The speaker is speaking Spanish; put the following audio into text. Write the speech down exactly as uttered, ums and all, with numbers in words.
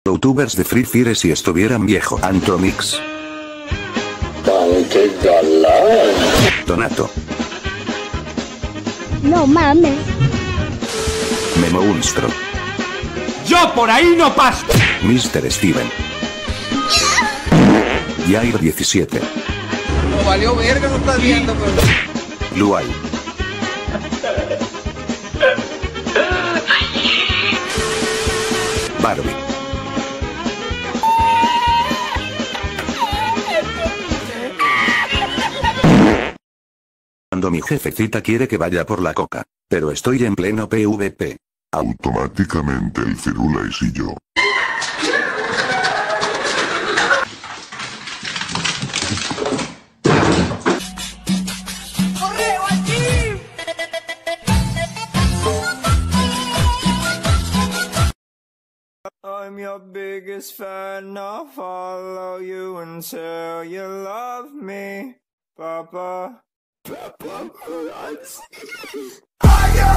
Youtubers de Free Fire si estuvieran viejo. Antomix. ¡Qué galán! Donato. No mames. Memo Unstro. ¡Yo por ahí no paso! mister Steven. Yair diecisiete. No valió verga, no estás viendo, pero... Luay. Barbie. Cuando mi jefecita quiere que vaya por la coca, pero estoy en pleno P V P. Automáticamente el Firulais y yo. ¡Correo aquí! I'm your biggest fan, I'll follow you until you love me, Papa. Papa, I